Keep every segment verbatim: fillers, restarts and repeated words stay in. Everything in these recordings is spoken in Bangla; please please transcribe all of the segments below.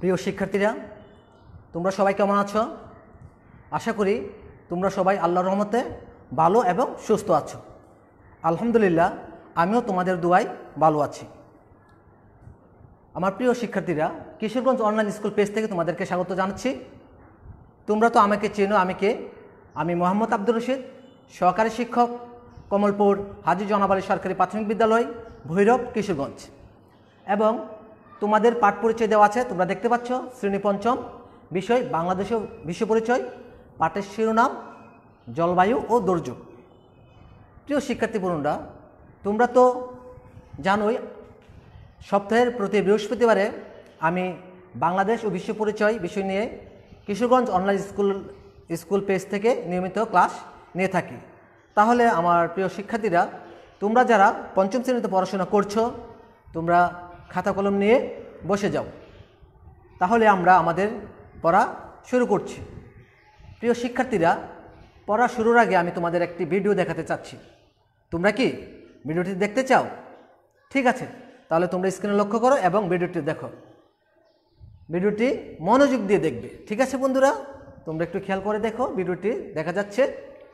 প্রিয় শিক্ষার্থীরা, তোমরা সবাই কেমন আছো? আশা করি তোমরা সবাই আল্লাহর রহমতে ভালো এবং সুস্থ আছো। আলহামদুলিল্লাহ, আমিও তোমাদের দোয়ায় ভালো আছি। আমার প্রিয় শিক্ষার্থীরা, কিশোরগঞ্জ অনলাইন স্কুল পেজ থেকে তোমাদেরকে স্বাগত জানাচ্ছি। তোমরা তো আমাকে চেনো। আমি কে? আমি মোহাম্মদ আব্দুর রশিদ, সহকারী শিক্ষক, কমলপুর হাজী জনাব আলী সরকারি প্রাথমিক বিদ্যালয়, ভৈরব, কিশোরগঞ্জ। এবং তোমাদের পাঠ পরিচয় দেওয়া আছে, তোমরা দেখতে পাচ্ছ। শ্রেণী পঞ্চম, বিষয় বাংলাদেশের বিশ্ব পরিচয়, পাঠের শিরোনাম জলবায়ু ও দুর্যোগ। প্রিয় শিক্ষার্থী বন্ধুরা, তোমরা তো জানোই সপ্তাহের প্রতি বৃহস্পতিবারে আমি বাংলাদেশ ও বিশ্ব পরিচয় বিষয় নিয়ে Kishoreganj online school school page থেকে নিয়মিত ক্লাস নিয়ে থাকি। তাহলে আমার প্রিয় শিক্ষার্থীরা, তোমরা যারা পঞ্চম শ্রেণীতে পড়াশোনা করছো, তোমরা খাতা কলম নিয়ে বসে যাও। তাহলে আমরা আমাদের পড়া শুরু করছি। প্রিয় শিক্ষার্থীরা, পড়া শুরুর আগে আমি তোমাদের একটি ভিডিও দেখাতে চাচ্ছি। তোমরা কি ভিডিওটি দেখতে চাও? ঠিক আছে, তাহলে তোমরা স্ক্রিনে লক্ষ্য করো এবং ভিডিওটি দেখো। ভিডিওটি মনোযোগ দিয়ে দেখবে। ঠিক আছে বন্ধুরা, তোমরা একটু খেয়াল করে দেখো। ভিডিওটি দেখা যাচ্ছে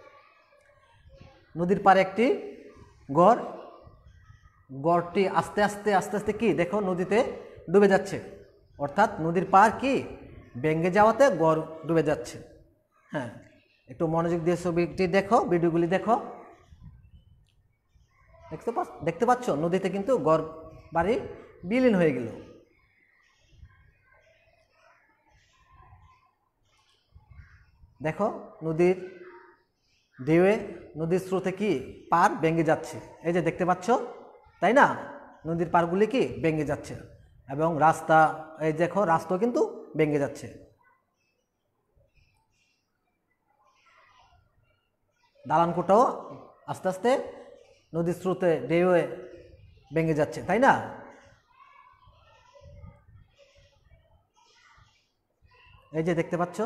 নদীর পাড়ে একটি গড়। গড়টি আস্তে আস্তে আস্তে আস্তে কি দেখো নদীতে ডুবে যাচ্ছে, অর্থাৎ নদীর পাড় কি ভেঙে যাওয়াতে গড় ডুবে যাচ্ছে। হ্যাঁ, একটু মনোযোগ দিয়ে ছবিটি দেখো, ভিডিওগুলি দেখো। দেখতে পাচ্ছ দেখতে পাচ্ছ নদীতে কিন্তু গড় বাড়ি বিলীন হয়ে গেল। দেখো নদীর ঢেউয়ে, নদীর স্রোতে কি পার ভেঙে যাচ্ছে। এই যে দেখতে পাচ্ছ, তাই না? নদীর পাড়গুলি কি ভেঙে যাচ্ছে এবং রাস্তা, এই দেখো রাস্তাও কিন্তু ভেঙে যাচ্ছে। দালানকোটাও আস্তে আস্তে নদীর স্রোতে ঢেউয়ে ভেঙে যাচ্ছে, তাই না? এই যে দেখতে পাচ্ছ,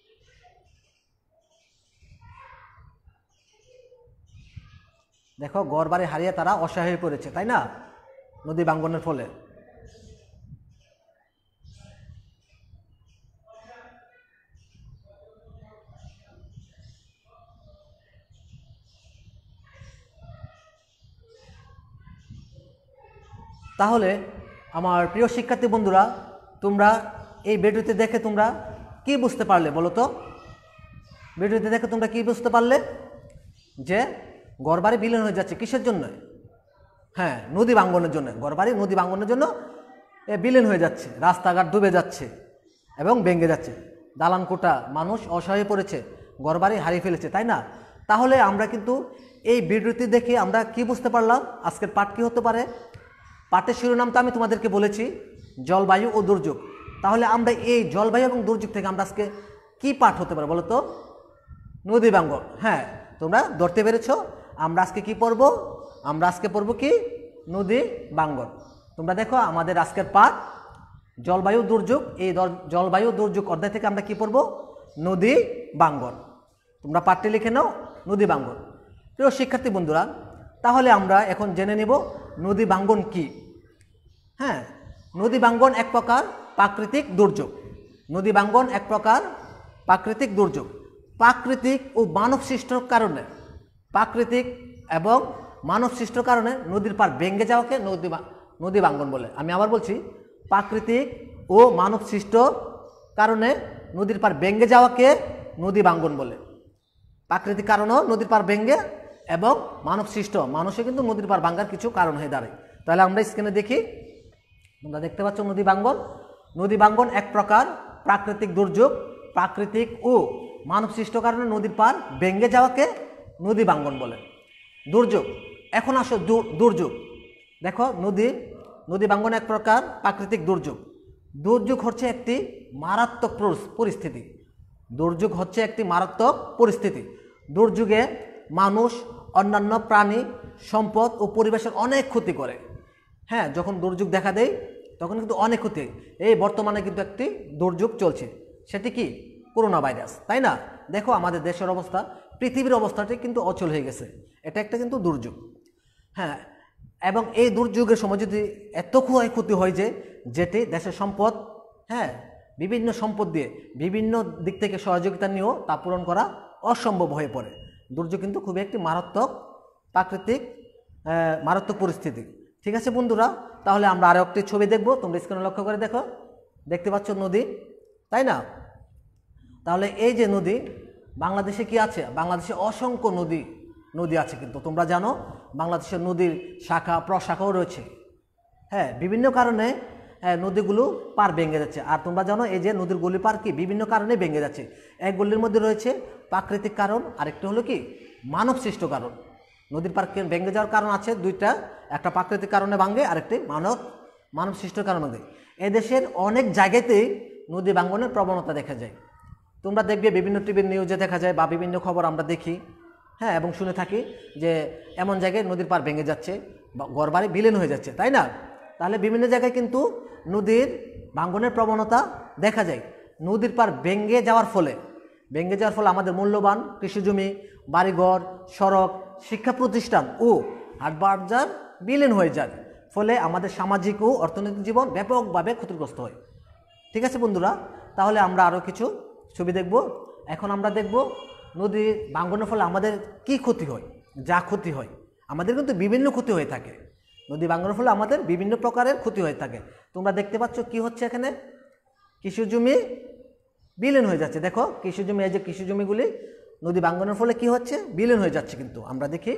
দেখো ঘর বাড়ি হারিয়ে তারা অসহায় হয়ে পড়েছে, তাই না? নদী ভাঙ্গনের ফলে। তাহলে আমার প্রিয় শিক্ষার্থী বন্ধুরা, তোমরা এই ভিডিওতে দেখে তোমরা কি বুঝতে পারলে বলো তো? ভিডিওতে দেখে তোমরা কি বুঝতে পারলে? যে ঘরবাড়ি বিলীন হয়ে যাচ্ছে কিসের জন্য? হ্যাঁ, নদী ভাঙ্গনের জন্য। ঘরবাড়ি নদী ভাঙ্গনের জন্য এ বিলীন হয়ে যাচ্ছে, রাস্তাঘাট ডুবে যাচ্ছে এবং ভেঙে যাচ্ছে। দালান কোটা, মানুষ অসহায় পড়েছে, ঘরবাড়ি হারিয়ে ফেলেছে, তাই না? তাহলে আমরা কিন্তু এই ভিডিওটি দেখে আমরা কি বুঝতে পারলাম? আজকের পাঠ কী হতে পারে? পাঠের শিরোনাম তো আমি তোমাদেরকে বলেছি, জলবায়ু ও দুর্যোগ। তাহলে আমরা এই জলবায়ু এবং দুর্যোগ থেকে আমরা আজকে কি পাঠ হতে পারে বলো তো? নদী ভাঙ্গন। হ্যাঁ, তোমরা ধরতে পেরেছ। আমরা আজকে কি পড়ব? আমরা আজকে পড়ব কি? নদী ভাঙ্গন। তোমরা দেখো আমাদের আজকের পাঠ জলবায়ু দুর্যোগ। এই জলবায়ু দুর্যোগ অধ্যায় থেকে আমরা কি পড়ব? নদী ভাঙ্গন। তোমরা পাঠটি লিখে নাও, নদী ভাঙ্গন। প্রিয় শিক্ষার্থী বন্ধুরা, তাহলে আমরা এখন জেনে নিব নদী ভাঙ্গন কি। হ্যাঁ, নদী ভাঙ্গন এক প্রকার প্রাকৃতিক দুর্যোগ। নদী ভাঙ্গন এক প্রকার প্রাকৃতিক দুর্যোগ। প্রাকৃতিক ও মানব সৃষ্টির কারণে, প্রাকৃতিক এবং মানব সৃষ্টির কারণে নদীর পাড় ভেঙে যাওয়াকে নদী নদী ভাঙ্গন বলে। আমি আবার বলছি, প্রাকৃতিক ও মানব সৃষ্ট কারণে নদীর পাড় ভেঙে যাওয়াকে নদী ভাঙ্গন বলে। প্রাকৃতিক কারণেও নদীর পাড় ভেঙে এবং মানব সৃষ্ট, মানুষে কিন্তু নদীর পাড় ভাঙ্গার কিছু কারণ হয়ে দাঁড়ায়। তাহলে আমরা স্ক্রিনে দেখি, তোমরা দেখতে পাচ্ছ নদী ভাঙ্গন। নদী ভাঙ্গন এক প্রকার প্রাকৃতিক দুর্যোগ। প্রাকৃতিক ও মানব সৃষ্ট কারণে নদীর পাড় ভেঙে যাওয়াকে নদী ভাঙ্গন বলে। দুর্যোগ, এখন আসো দুর্যোগ। দেখো নদী নদী ভাঙ্গন এক প্রকার প্রাকৃতিক দুর্যোগ। দুর্যোগ হচ্ছে একটি মারাত্মক পরিস্থিতি। দুর্যোগ হচ্ছে একটি মারাত্মক পরিস্থিতি। দুর্যোগে মানুষ, অন্যান্য প্রাণী, সম্পদ ও পরিবেশের অনেক ক্ষতি করে। হ্যাঁ, যখন দুর্যোগ দেখা দেয় তখন কিন্তু অনেক ক্ষতি। এই বর্তমানে কিন্তু একটি দুর্যোগ চলছে, সেটি কি? করোনা ভাইরাস, তাই না? দেখো আমাদের দেশের অবস্থা, পৃথিবীর অবস্থাটি কিন্তু অচল হয়ে গেছে। এটা একটা কিন্তু দুর্যোগ। হ্যাঁ, এবং এই দুর্যোগের সময় যদি এত ক্ষয়ক্ষতি হয় যে যেটি দেশের সম্পদ, হ্যাঁ বিভিন্ন সম্পদ দিয়ে বিভিন্ন দিক থেকে সহযোগিতা নিয়েও তা পূরণ করা অসম্ভব হয়ে পড়ে। দুর্যোগ কিন্তু খুবই একটি মারাত্মক প্রাকৃতিক মারাত্মক পরিস্থিতি। ঠিক আছে বন্ধুরা, তাহলে আমরা আরও একটি ছবি দেখব, তোমরা স্ক্রিনে লক্ষ্য করে দেখো, দেখতে পাচ্ছ নদী, তাই না? তাহলে এই যে নদী, বাংলাদেশে কি আছে? বাংলাদেশে অসংখ্য নদী নদী আছে, কিন্তু তোমরা জানো বাংলাদেশের নদীর শাখা প্রশাখাও রয়েছে। হ্যাঁ, বিভিন্ন কারণে নদীগুলো পার ভেঙে যাচ্ছে। আর তোমরা জানো এই যে নদীর গলি পার কি বিভিন্ন কারণে ভেঙে যাচ্ছে। এক গলির মধ্যে রয়েছে প্রাকৃতিক কারণ, আরেকটি হলো কি মানব সৃষ্ট কারণ। নদীর পার ভেঙে যাওয়ার কারণ আছে দুইটা, একটা প্রাকৃতিক কারণে ভাঙে, আরেকটি মানব মানব সৃষ্ট কারণে ভাঙে। এদেশের অনেক জায়গাতেই নদী ভাঙনের প্রবণতা দেখা যায়। তোমরা দেখবে বিভিন্ন টিভির নিউজে দেখা যায় বা বিভিন্ন খবর আমরা দেখি, হ্যাঁ, এবং শুনে থাকি যে এমন জায়গায় নদীর পার ভেঙে যাচ্ছে বা ঘরবাড়ি বিলীন হয়ে যাচ্ছে, তাই না? তাহলে বিভিন্ন জায়গায় কিন্তু নদীর ভাঙনের প্রবণতা দেখা যায়। নদীর পার ভেঙে যাওয়ার ফলে ভেঙে যাওয়ার ফলে আমাদের মূল্যবান কৃষিজমি, বাড়িঘর, সড়ক, শিক্ষা প্রতিষ্ঠান ও হাট বাজার বিলীন হয়ে যায়। ফলে আমাদের সামাজিক ও অর্থনৈতিক জীবন ব্যাপকভাবে ক্ষতিগ্রস্ত হয়। ঠিক আছে বন্ধুরা, তাহলে আমরা আরও কিছু ছবি দেখব। এখন আমরা দেখব নদী ভাঙনের ফলে আমাদের কি ক্ষতি হয়। যা ক্ষতি হয়, আমাদের কিন্তু বিভিন্ন ক্ষতি হয়ে থাকে। নদী ভাঙনের ফলে আমাদের বিভিন্ন প্রকারের ক্ষতি হয়ে থাকে। তোমরা দেখতে পাচ্ছ কি হচ্ছে এখানে, কৃষি জমি বিলীন হয়ে যাচ্ছে। দেখো কৃষি জমি, এই যে কৃষি জমিগুলি নদী ভাঙনের ফলে কি হচ্ছে, বিলীন হয়ে যাচ্ছে। কিন্তু আমরা দেখি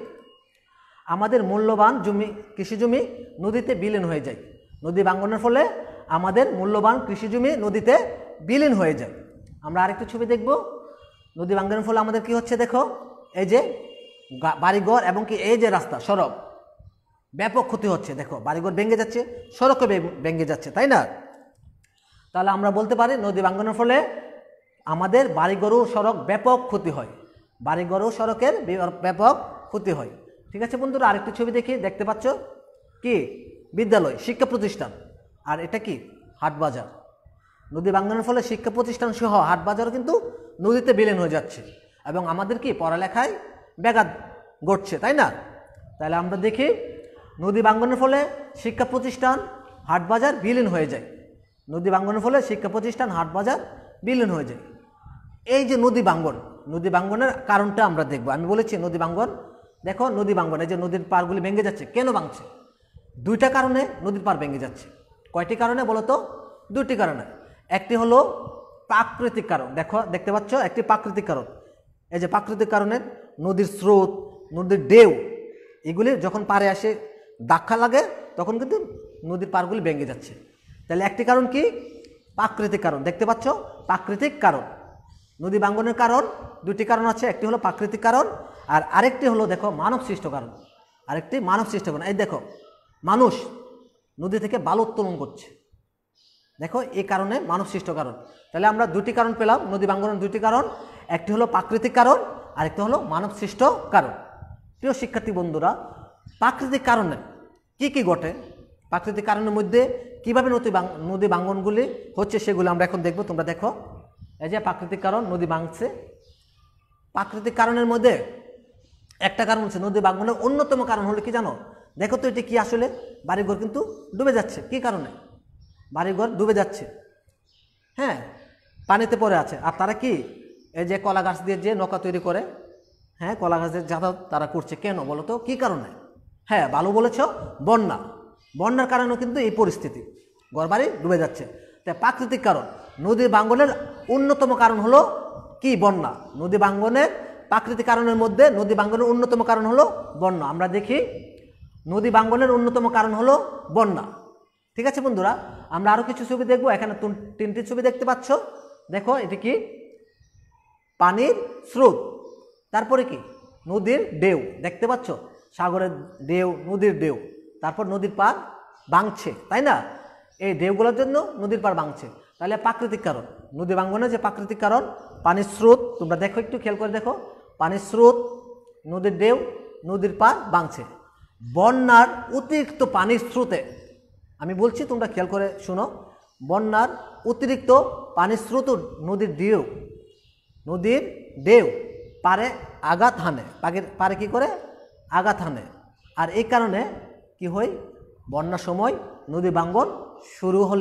আমাদের মূল্যবান জমি, কৃষি জমি নদীতে বিলীন হয়ে যায়। নদী ভাঙনের ফলে আমাদের মূল্যবান কৃষি জমি নদীতে বিলীন হয়ে যায়। আমরা আরেকটি ছবি দেখব। নদী ভাঙনের ফলে আমাদের কি হচ্ছে, দেখো এই যে বাড়িঘর এবং কি এই যে রাস্তা, সড়ক, ব্যাপক ক্ষতি হচ্ছে। দেখো বাড়িঘর ভেঙে যাচ্ছে, সড়কও ভেঙে যাচ্ছে, তাই না? তাহলে আমরা বলতে পারি নদী ভাঙনের ফলে আমাদের বাড়িঘর ও সড়ক ব্যাপক ক্ষতি হয়। বাড়িঘর ও সড়কের ব্যাপক ক্ষতি হয়। ঠিক আছে বন্ধুরা, আরেকটি ছবি দেখি, দেখতে পাচ্ছ কি বিদ্যালয়, শিক্ষা প্রতিষ্ঠান, আর এটা কি হাট বাজার। নদী ভাঙনের ফলে শিক্ষা প্রতিষ্ঠান সহ হাট বাজারও কিন্তু নদীতে বিলীন হয়ে যাচ্ছে এবং আমাদের কি পড়ালেখায় ব্যাঘাত ঘটছে, তাই না? তাহলে আমরা দেখি নদী ভাঙনের ফলে শিক্ষা প্রতিষ্ঠান, হাট বাজার বিলীন হয়ে যায়। নদী ভাঙনের ফলে শিক্ষা প্রতিষ্ঠান, হাট বাজার বিলীন হয়ে যায়। এই যে নদী ভাঙন, নদী ভাঙনের কারণটা আমরা দেখব। আমি বলেছি নদী ভাঙন, দেখো নদী ভাঙন, এই যে নদীর পাড়গুলি ভেঙে যাচ্ছে, কেন ভাঙছে? দুইটা কারণে নদীর পাড় ভেঙে যাচ্ছে। কয়টি কারণে বলো তো? দুইটি কারণে। একটি হলো প্রাকৃতিক কারণ, দেখো দেখতে পাচ্ছ একটি প্রাকৃতিক কারণ। এই যে প্রাকৃতিক কারণে নদীর স্রোত, নদীর ঢেউ, এগুলি যখন পাড়ে আসে ধাক্কা লাগে তখন কিন্তু নদীর পাড়গুলি ভেঙে যাচ্ছে। তাহলে একটি কারণ কি? প্রাকৃতিক কারণ। দেখতে পাচ্ছ প্রাকৃতিক কারণ। নদী ভাঙনের কারণ দুটি কারণ আছে, একটি হলো প্রাকৃতিক কারণ আর আরেকটি হলো দেখো মানব সৃষ্ট কারণ। আরেকটি মানব সৃষ্ট কারণ, এই দেখো মানুষ নদী থেকে বালু উত্তোলন করছে, দেখো এই কারণে মানব সৃষ্ট কারণ। তাহলে আমরা দুটি কারণ পেলাম, নদী ভাঙনের দুটি কারণ, একটি হলো প্রাকৃতিক কারণ আরেকটি হলো মানব সৃষ্ট কারণ। প্রিয় শিক্ষার্থী বন্ধুরা, প্রাকৃতিক কারণে কি কি ঘটে, প্রাকৃতিক কারণের মধ্যে কীভাবে নদী নদী ভাঙনগুলি হচ্ছে সেগুলো আমরা এখন দেখব। তোমরা দেখো এই যে প্রাকৃতিক কারণ, নদী ভাঙছে। প্রাকৃতিক কারণের মধ্যে একটা কারণ হচ্ছে নদী ভাঙনের অন্যতম কারণ হলো কি জানো? দেখো তো এটি কি, আসলে বাড়িঘর কিন্তু ডুবে যাচ্ছে। কি কারণে বাড়িঘর ডুবে যাচ্ছে? হ্যাঁ, পানিতে পড়ে আছে। আর তারা কি এই যে কলা গাছ দিয়ে যে নৌকা তৈরি করে, হ্যাঁ কলা গাছের যাতায়াত তারা করছে, কেন বলো তো কী কারণে? হ্যাঁ ভালো বলেছ, বন্যা। বন্যার কারণেও কিন্তু এই পরিস্থিতি, ঘরবাড়ি ডুবে যাচ্ছে। তাই প্রাকৃতিক কারণ, নদী ভাঙনের অন্যতম কারণ হলো কি? বন্যা। নদী ভাঙনের প্রাকৃতিক কারণের মধ্যে নদী ভাঙনের অন্যতম কারণ হলো বন্যা। আমরা দেখি নদী ভাঙনের অন্যতম কারণ হলো বন্যা। ঠিক আছে বন্ধুরা, আমরা আরও কিছু ছবি দেখব। এখানে তিনটি ছবি দেখতে পাচ্ছ, দেখো এটি কি? পানির স্রোত, তারপরে কি নদীর ঢেউ, দেখতে পাচ্ছ সাগরের ঢেউ, নদীর ঢেউ, তারপর নদীর পাড় ভাঙছে, তাই না? এই ঢেউগুলোর জন্য নদীর পাড় ভাঙছে। তাহলে প্রাকৃতিক কারণ, নদী ভাঙনের যে প্রাকৃতিক কারণ পানির স্রোত, তোমরা দেখো একটু খেয়াল করে দেখো, পানির স্রোত, নদীর ঢেউ, নদীর পাড় ভাঙছে। বন্যার অতিরিক্ত পানির স্রোতে, আমি বলছি তোমরা খেয়াল করে শুনো, বন্যার অতিরিক্ত পানির স্রোত, নদীর ঢেউ, নদীর ঢেউ পারে আঘাত হানে, পাখির পারে কি করে? আঘাত হানে। আর এই কারণে কি হয়? বন্যার সময় নদী ভাঙন শুরু হলে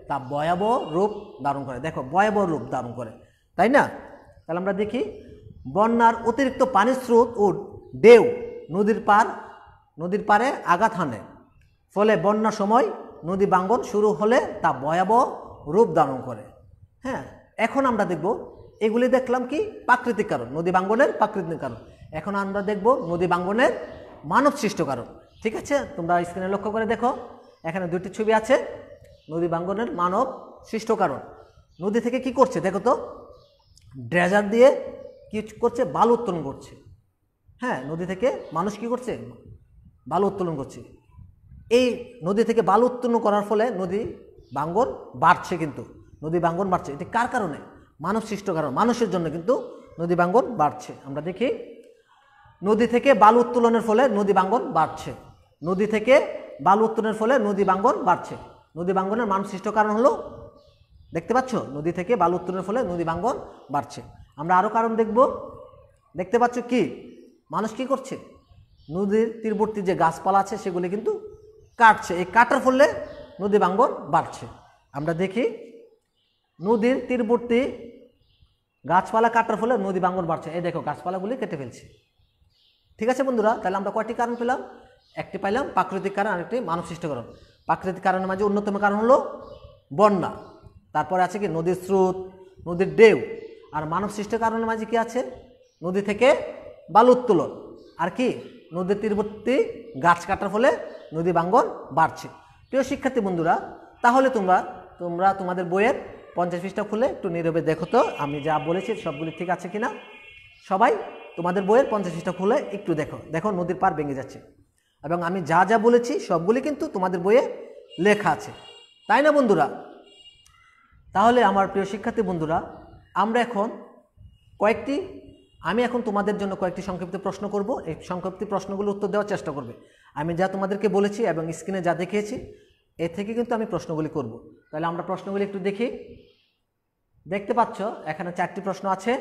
তা ভয়াবহ রূপ ধারণ করে। দেখো ভয়াবহ রূপ ধারণ করে, তাই না? তাহলে আমরা দেখি, বন্যার অতিরিক্ত পানির স্রোত ও ঢেউ নদীর পার নদীর পাড়ে আঘাত হানে, ফলে বন্যার সময় নদী ভাঙ্গন শুরু হলে তা ভয়াবহ রূপ ধারণ করে। হ্যাঁ, এখন আমরা দেখব, এগুলি দেখলাম কি প্রাকৃতিক কারণ, নদী ভাঙ্গনের প্রাকৃতিক কারণ। এখন আমরা দেখব নদী ভাঙ্গনের মানব সৃষ্ট কারণ। ঠিক আছে, তোমরা স্ক্রিনে লক্ষ্য করে দেখো, এখানে দুটি ছবি আছে, নদী ভাঙ্গনের মানব সৃষ্ট কারণ। নদী থেকে কি করছে দেখো তো, ড্রেজার দিয়ে কি করছে, বালু উত্তোলন করছে। হ্যাঁ, নদী থেকে মানুষ কি করছে, বালু উত্তোলন করছে। এই নদী থেকে বালু উত্তোলন করার ফলে নদী ভাঙ্গন বাড়ছে, কিন্তু নদী ভাঙ্গন বাড়ছে, এটি কার কারণে? মানব সৃষ্ট কারণ, মানুষের জন্য কিন্তু নদী ভাঙ্গন বাড়ছে। আমরা দেখি, নদী থেকে বালু উত্তোলনের ফলে নদী ভাঙ্গন বাড়ছে। নদী থেকে বালু উত্তোলনের ফলে নদী ভাঙ্গন বাড়ছে। নদী ভাঙ্গনের মানব সৃষ্ট কারণ হলো, দেখতে পাচ্ছ, নদী থেকে বালু উত্তোলনের ফলে নদী ভাঙ্গন বাড়ছে। আমরা আরও কারণ দেখব, দেখতে পাচ্ছ কি, মানুষ কি করছে, নদীর তীরবর্তী যে গাছপালা আছে সেগুলি কিন্তু কাটছে, এই কাটার ফলে নদী ভাঙ্গন বাড়ছে। আমরা দেখি, নদীর তীরবর্তী গাছপালা কাটার ফলে নদী ভাঙ্গন বাড়ছে। এই দেখো, গাছপালাগুলি কেটে ফেলছে। ঠিক আছে বন্ধুরা, তাহলে আমরা কয়টি কারণ পেলাম? একটি পাইলাম প্রাকৃতিক কারণ, আরেকটি মানব সৃষ্ট কারণ। প্রাকৃতিক কারণের মাঝে অন্যতম কারণ হলো বন্যা, তারপরে আছে কি নদীর স্রোত, নদীর ঢেউ। আর মানব সৃষ্ট কারণের মাঝে কি আছে? নদী থেকে বালু উত্তোলন, আর কি নদীর তীরবর্তী গাছ কাটার ফলে নদী ভাঙ্গন বাড়ছে। প্রিয় শিক্ষার্থী বন্ধুরা, তাহলে তোমরা তোমরা তোমাদের বইয়ের পঞ্চাশ পৃষ্ঠা খুলে একটু নীরবে দেখো তো আমি যা বলেছি সবগুলি ঠিক আছে কিনা। সবাই তোমাদের বইয়ের পঞ্চাশ পৃষ্ঠা খুলে একটু দেখো, দেখো নদীর পাড় ভেঙে যাচ্ছে, এবং আমি যা যা বলেছি সবগুলি কিন্তু তোমাদের বইয়ে লেখা আছে, তাই না বন্ধুরা? তাহলে আমার প্রিয় শিক্ষার্থী বন্ধুরা, আমরা এখন কয়েকটি আমি এখন তোমাদের জন্য কয়েকটি সংক্ষিপ্ত প্রশ্ন করব। এই সংক্ষিপ্ত প্রশ্নগুলো উত্তর দেওয়ার চেষ্টা করবে। আমি যা তোমাদেরকে বলেছি এবং স্ক্রিনে যা দেখিয়েছি এ থেকে কিন্তু আমি প্রশ্নগুলি করব। তাহলে আমরা প্রশ্নগুলি একটু দেখি। দেখতে পাচ্ছ এখানে চারটি প্রশ্ন আছে।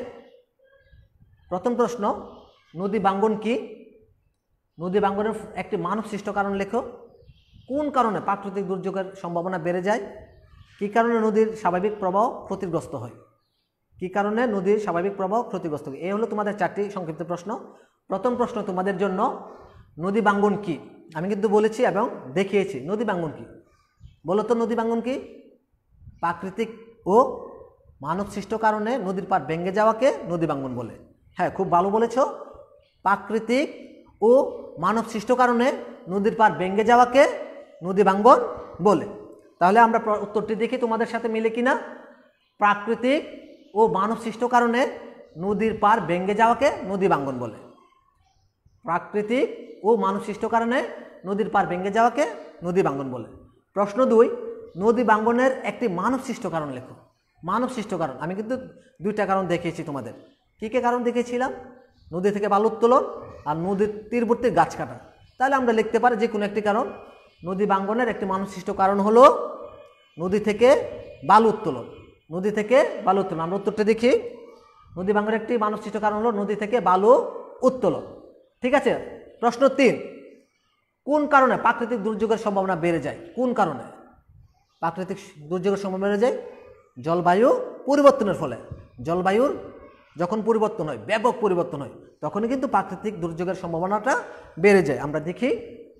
প্রথম প্রশ্ন, নদী ভাঙ্গন কি? নদী ভাঙ্গনের একটি মানব সৃষ্ট কারণ লেখো। কোন কারণে প্রাকৃতিক দুর্যোগের সম্ভাবনা বেড়ে যায়? কী কারণে নদীর স্বাভাবিক প্রবাহ ক্ষতিগ্রস্ত হয়? কী কারণে নদীর স্বাভাবিক প্রবাহ ক্ষতিগ্রস্ত হয়? এই হলো তোমাদের চারটি সংক্ষিপ্ত প্রশ্ন। প্রথম প্রশ্ন তোমাদের জন্য, নদী ভাঙ্গন কি? আমি কিন্তু বলেছি এবং দেখিয়েছি নদী ভাঙ্গন কি। বলো তো নদী ভাঙ্গন কি? প্রাকৃতিক ও মানব সৃষ্ট কারণে নদীর পাড় ভেঙে যাওয়াকে নদী ভাঙ্গন বলে। হ্যাঁ, খুব ভালো বলেছ। প্রাকৃতিক ও মানব সৃষ্ট কারণে নদীর পাড় ভেঙে যাওয়াকে নদী ভাঙ্গন বলে। তাহলে আমরা উত্তরটি দেখি তোমাদের সাথে মিলে কিনা। প্রাকৃতিক ও মানব সৃষ্ট কারণে নদীর পাড় ভেঙে যাওয়াকে নদী ভাঙ্গন বলে। প্রাকৃতিক ও মানব সৃষ্ট কারণে নদীর পাড় ভেঙে যাওয়াকে নদী ভাঙ্গন বলে। প্রশ্ন দুই, নদী ভাঙ্গনের একটি মানব সৃষ্ট কারণ লেখো। মানব সৃষ্ট কারণ আমি কিন্তু দুইটা কারণ দেখিয়েছি তোমাদের। কী কী কারণ দেখিয়েছিলাম? নদী থেকে বালু উত্তোলন আর নদীর তীরবর্তী গাছ কাটা। তাহলে আমরা লিখতে পারি যে কোনো একটি কারণ। নদী ভাঙ্গনের একটি মানব সৃষ্ট কারণ হলো নদী থেকে বালু উত্তোলন। নদী থেকে বালু উত্তোলন, আমরা উত্তরটা দেখি। নদী ভাঙ্গনের একটি মানব সৃষ্ট কারণ হলো নদী থেকে বালু উত্তোলন। ঠিক আছে। প্রশ্ন তিন, কোন কারণে প্রাকৃতিক দুর্যোগের সম্ভাবনা বেড়ে যায়? কোন কারণে প্রাকৃতিক দুর্যোগের সম্ভাবনা বেড়ে যায়? জলবায়ু পরিবর্তনের ফলে। জলবায়ুর যখন পরিবর্তন হয়, ব্যাপক পরিবর্তন হয়, তখনই কিন্তু প্রাকৃতিক দুর্যোগের সম্ভাবনাটা বেড়ে যায়। আমরা দেখি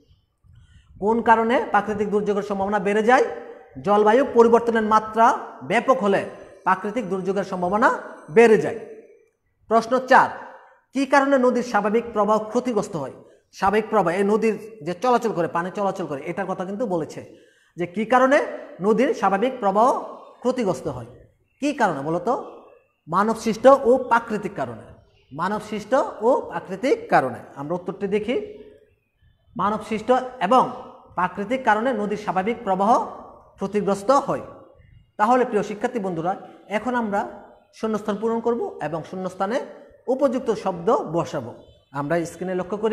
কোন কারণে প্রাকৃতিক দুর্যোগের সম্ভাবনা বেড়ে যায়। জলবায়ু পরিবর্তনের মাত্রা ব্যাপক হলে প্রাকৃতিক দুর্যোগের সম্ভাবনা বেড়ে যায়। প্রশ্ন চার, কী কারণে নদীর স্বাভাবিক প্রবাহ ক্ষতিগ্রস্ত হয়? স্বাভাবিক প্রবাহ, এই নদীর যে চলাচল করে, পানি চলাচল করে, এটার কথা কিন্তু বলেছে যে কী কারণে নদীর স্বাভাবিক প্রবাহ ক্ষতিগ্রস্ত হয়। কী কারণে বলো তো? মানব সৃষ্ট ও প্রাকৃতিক কারণে। মানব সৃষ্ট ও প্রাকৃতিক কারণে। আমরা উত্তরটি দেখি। মানব সৃষ্ট এবং প্রাকৃতিক কারণে নদীর স্বাভাবিক প্রবাহ ক্ষতিগ্রস্ত হয়। তাহলে প্রিয় শিক্ষার্থী বন্ধুরা, এখন আমরা শূন্যস্থান পূরণ করব এবং শূন্যস্থানে উপযুক্ত শব্দ বসাবো। আমরা স্ক্রিনে লক্ষ্য করি,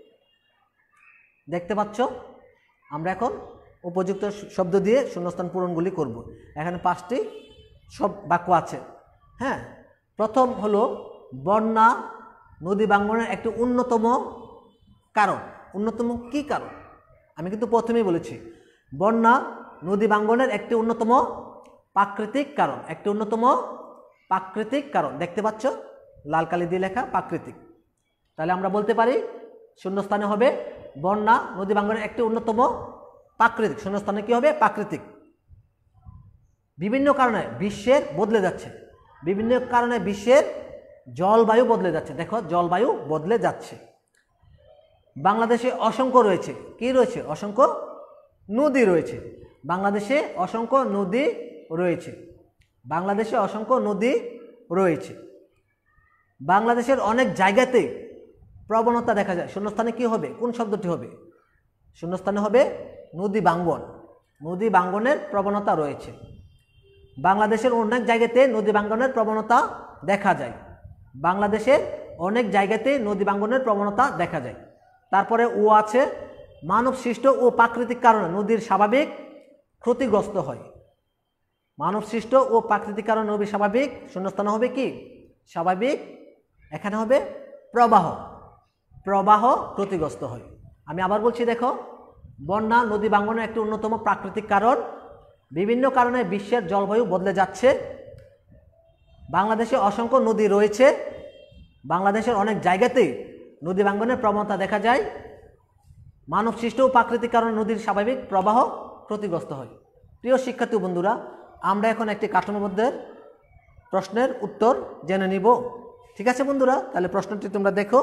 দেখতে পাচ্ছ আমরা এখন উপযুক্ত শব্দ দিয়ে শূন্যস্থান পূরণগুলি করব। এখানে পাঁচটি সব বাক্য আছে। হ্যাঁ, প্রথম হলো বন্যা নদী ভাঙ্গনের একটি অন্যতম কারণ। অন্যতম কি কারণ? আমি কিন্তু প্রথমেই বলেছি বন্যা নদী ভাঙ্গনের একটি অন্যতম প্রাকৃতিক কারণ, একটি অন্যতম প্রাকৃতিক কারণ। দেখতে পাচ্ছ লাল কালি দিয়ে লেখা প্রাকৃতিক। তাহলে আমরা বলতে পারি শূন্যস্থানে হবে বন্যা নদী ভাঙ্গনের একটি অন্যতম প্রাকৃতিক, শূন্যস্থানে কি হবে প্রাকৃতিক। বিভিন্ন কারণে বিশ্বের বদলে যাচ্ছে, বিভিন্ন কারণে বিশ্বের জলবায়ু বদলে যাচ্ছে। দেখো জলবায়ু বদলে যাচ্ছে। বাংলাদেশে অসংখ্য রয়েছে, কি রয়েছে? অসংখ্য নদী রয়েছে। বাংলাদেশে অসংখ্য নদী রয়েছে, বাংলাদেশে অসংখ্য নদী রয়েছে। বাংলাদেশের অনেক জায়গাতে প্রবণতা দেখা যায়। শূন্যস্থানে কি হবে? কোন শব্দটি হবে? শূন্যস্থানে হবে নদী ভাঙ্গন, নদী ভাঙ্গনের প্রবণতা রয়েছে। বাংলাদেশের অনেক জায়গাতে নদী ভাঙ্গনের প্রবণতা দেখা যায়, বাংলাদেশের অনেক জায়গাতে নদী ভাঙ্গনের প্রবণতা দেখা যায়। তারপরে ও আছে মানব সৃষ্ট ও প্রাকৃতিক কারণে নদীর স্বাভাবিক ক্ষতিগ্রস্ত হয়। মানব সৃষ্ট ও প্রাকৃতিক কারণে নদীর স্বাভাবিক, শূন্যস্থানে হবে কি স্বাভাবিক, এখানে হবে প্রবাহ, প্রবাহ ক্ষতিগ্রস্ত হয়। আমি আবার বলছি, দেখো বন্যা নদী ভাঙ্গনের একটি অন্যতম প্রাকৃতিক কারণ। বিভিন্ন কারণে বিশ্বের জলবায়ু বদলে যাচ্ছে। বাংলাদেশে অসংখ্য নদী রয়েছে, বাংলাদেশের অনেক জায়গাতেই নদী ভাঙ্গনের প্রবণতা দেখা যায়। মানব সৃষ্ট ও প্রাকৃতিক কারণে নদীর স্বাভাবিক প্রবাহ ক্ষতিগ্রস্ত হয়। প্রিয় শিক্ষার্থী বন্ধুরা, আমরা এখন একটি কাঠামোবদ্ধ প্রশ্নের উত্তর জেনে নিব। ঠিক আছে বন্ধুরা, তাহলে প্রশ্নটি তোমরা দেখো।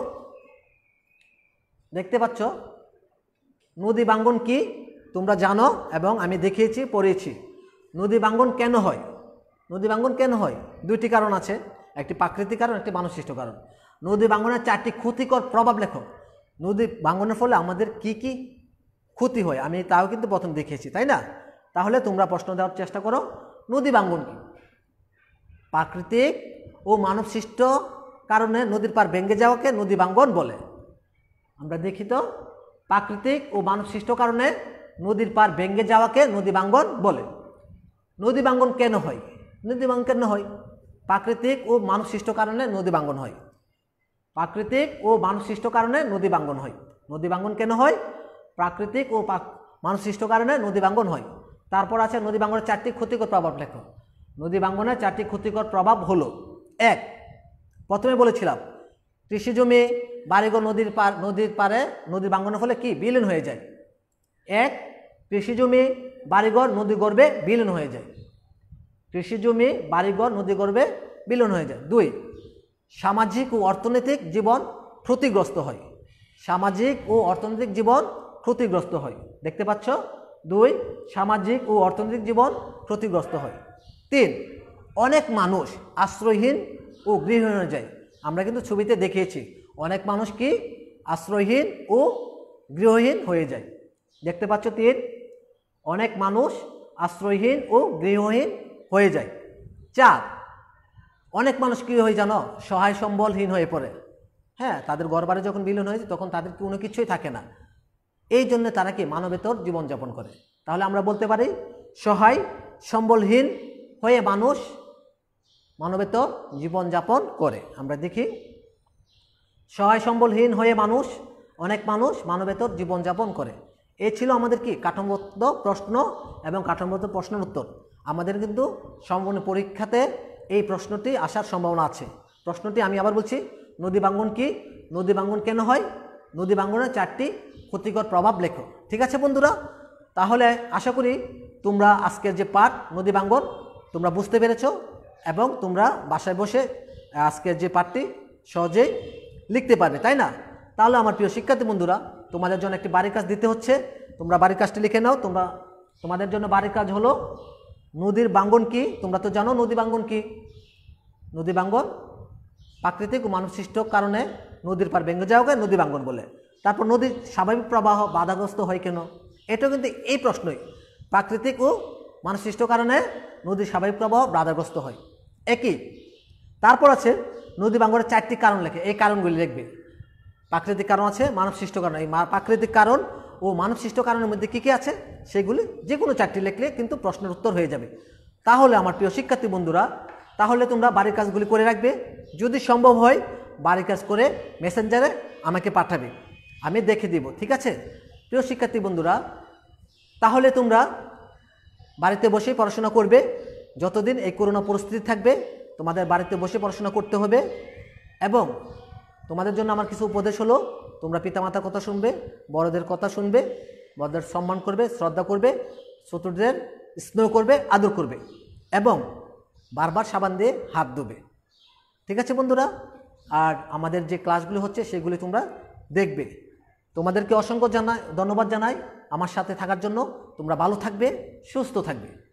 দেখতে পাচ্ছ নদী ভাঙ্গন কি তোমরা জানো এবং আমি দেখিয়েছি, পড়িয়েছি। নদী ভাঙ্গন কেন হয়? নদী ভাঙ্গন কেন হয়? দুইটি কারণ আছে, একটি প্রাকৃতিক কারণ, একটি মানব সৃষ্ট কারণ। নদী ভাঙ্গনের চারটি ক্ষতিকর প্রভাব লেখো। নদী ভাঙ্গনের ফলে আমাদের কি কি ক্ষতি হয় আমি তাও কিন্তু প্রথম দেখিয়েছি, তাই না? তাহলে তোমরা প্রশ্ন দেওয়ার চেষ্টা করো। নদী ভাঙ্গন কি? প্রাকৃতিক ও মানব সৃষ্ট কারণে নদীর পার ভেঙে যাওয়াকে নদী ভাঙ্গন বলে। আমরা দেখি তো, প্রাকৃতিক ও মানব সৃষ্ট কারণে নদীর পার ভেঙে যাওয়াকে নদী ভাঙ্গন বলে। নদী ভাঙ্গন কেন হয়? নদী ভাঙ্গন কেন হয়? প্রাকৃতিক ও মানব সৃষ্ট কারণে নদী ভাঙ্গন হয়। প্রাকৃতিক ও মানব সৃষ্ট কারণে নদী ভাঙ্গন হয়। নদী ভাঙ্গন কেন হয়? প্রাকৃতিক ও মানব সৃষ্ট কারণে নদী ভাঙ্গন হয়। তারপর আছে নদী ভাঙ্গনের চারটি ক্ষতিকর প্রভাব লেখো। নদী ভাঙ্গনের চারটি ক্ষতিকর প্রভাব হলো, এক, প্রথমে বলেছিলাম কৃষি জমি বাড়িঘর নদীর পার নদীর পারে নদী ভাঙ্গনের ফলে কি বিলীন হয়ে যায়। এক, কৃষি জমি বাড়িঘর নদী গর্ভে বিলীন হয়ে যায়। কৃষি জমি বাড়িঘর নদী গর্ভে বিলীন হয়ে যায়। দুই, সামাজিক ও অর্থনৈতিক জীবন ক্ষতিগ্রস্ত হয়। সামাজিক ও অর্থনৈতিক জীবন ক্ষতিগ্রস্ত হয়। দেখতে পাচ্ছ, দুই, সামাজিক ও অর্থনৈতিক জীবন ক্ষতিগ্রস্ত হয়। তিন, অনেক মানুষ আশ্রয়হীন ও গৃহহীন হয়ে যায়। আমরা কিন্তু ছবিতে দেখিয়েছি অনেক মানুষ কি আশ্রয়হীন ও গৃহহীন হয়ে যায়। দেখতে পাচ্ছ, তিন, অনেক মানুষ আশ্রয়হীন ও গৃহহীন হয়ে যায়। চার, অনেক মানুষ কী হয়ে জানো, সহায় সম্বলহীন হয়ে পড়ে। হ্যাঁ, তাদের ঘরবাড়ি যখন বিলীন হয়েছে তখন তাদের কোনো কিছুই থাকে না, এই জন্য তারা কি মানবেতর জীবনযাপন করে। তাহলে আমরা বলতে পারি সহায় সম্বলহীন হয়ে মানুষ মানবেতর জীবনযাপন করে। আমরা দেখি, সহায় সম্বলহীন হয়ে মানুষ অনেক মানুষ মানবেতর জীবনযাপন করে। এই ছিল আমাদের কি কাঠামোবদ্ধ প্রশ্ন এবং কাঠামোবদ্ধ প্রশ্নের উত্তর। আমাদের কিন্তু সম্পূর্ণ পরীক্ষাতে এই প্রশ্নটি আসার সম্ভাবনা আছে। প্রশ্নটি আমি আবার বলছি, নদী ভাঙ্গন কি, নদী ভাঙ্গন কেন হয়, নদী ভাঙ্গনের চারটি ক্ষতিকর প্রভাব লেখো। ঠিক আছে বন্ধুরা, তাহলে আশা করি তোমরা আজকের যে পাঠ নদী ভাঙ্গন তোমরা বুঝতে পেরেছো এবং তোমরা বাসায় বসে আজকের যে পাঠটি সহজেই লিখতে পারবে, তাই না? তাহলে আমার প্রিয় শিক্ষার্থী বন্ধুরা, তোমাদের জন্য একটি বাড়ির কাজ দিতে হচ্ছে, তোমরা বাড়ির কাজটি লিখে নাও। তোমরা তোমাদের জন্য বাড়ির কাজ হলো নদীর ভাঙ্গন কি। তোমরা তো জানো নদী ভাঙ্গন কি। নদী ভাঙ্গন প্রাকৃতিক ও মানব সৃষ্ট কারণে নদীর পার ভেঙে যাওয়াকে নদী ভাঙ্গন বলে। তারপর নদীর স্বাভাবিক প্রবাহ বাধাগ্রস্ত হয় কেন, এটাও কিন্তু এই প্রশ্নই। প্রাকৃতিক ও মানব সৃষ্ট কারণে নদীর স্বাভাবিক প্রবাহ বাধাগ্রস্ত হয়, একই। তারপর আছে নদী ভাঙ্গনের চারটি কারণ লেখে, এই কারণগুলি লিখবে। প্রাকৃতিক কারণ আছে, মানব সৃষ্ট কারণ। এই প্রাকৃতিক কারণ ও মানব সৃষ্ট কারণের মধ্যে কী কী আছে সেগুলি যে কোনো চারটি লিখলে কিন্তু প্রশ্নের উত্তর হয়ে যাবে। তাহলে আমার প্রিয় শিক্ষার্থী বন্ধুরা, তাহলে তোমরা বাড়ির কাজগুলি করে রাখবে। যদি সম্ভব হয় বাড়ির কাজ করে মেসেঞ্জারে আমাকে পাঠাবে, আমি দেখে দিব। ঠিক আছে প্রিয় শিক্ষার্থী বন্ধুরা, তাহলে তোমরা বাড়িতে বসেই পড়াশোনা করবে। যতদিন এই করোনা পরিস্থিতি থাকবে তোমাদের বাড়িতে বসে পড়াশোনা করতে হবে। এবং তোমাদের জন্য আমার কিছু উপদেশ হলো, তোমরা পিতামাতার কথা শুনবে, বড়দের কথা শুনবে, বড়দের সম্মান করবে, শ্রদ্ধা করবে, ছোটদের স্নেহ করবে, আদর করবে এবং বারবার সাবান দিয়ে হাত ধোবে। ঠিক আছে বন্ধুরা? আর আমাদের যে ক্লাসগুলি হচ্ছে সেগুলি তোমরা দেখবে। তোমাদেরকে অসংখ্য জানাই ধন্যবাদ জানাই আমার সাথে থাকার জন্য। তোমরা ভালো থাকবে, সুস্থ থাকবে।